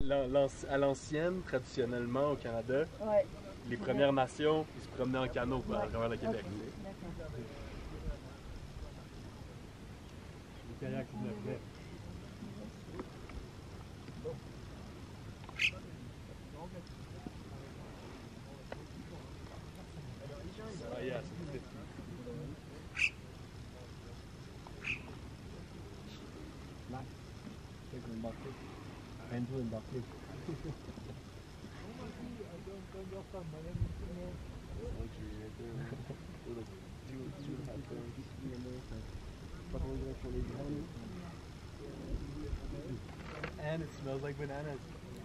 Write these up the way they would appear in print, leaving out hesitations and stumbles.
à l'ancienne, traditionnellement au Canada, Ouais. les Premières Nations, ils se promenaient en canot à travers le Québec. Ok, d'accord. Les kayaks, ils venaient. Ah, yeah, c'est Là, c'est une embarquée. Un peu embarquée. And it smells like bananas.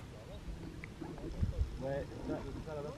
Ouais, ça là-bas,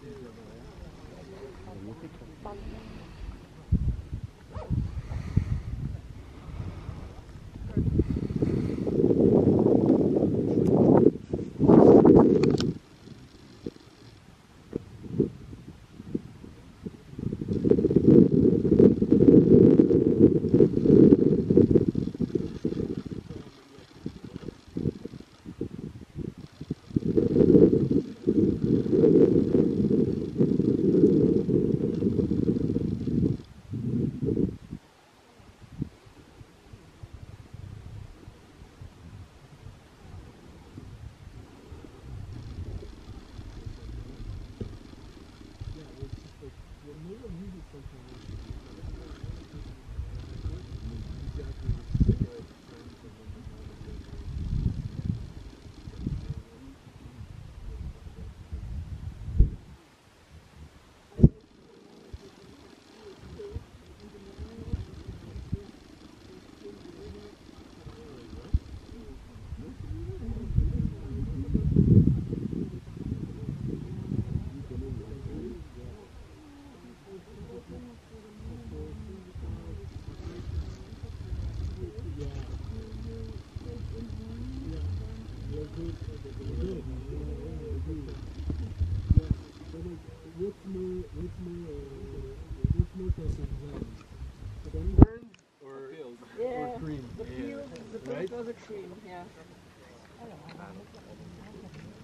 burned or Yeah. cream. The peel, the Right? first was a cream, yeah.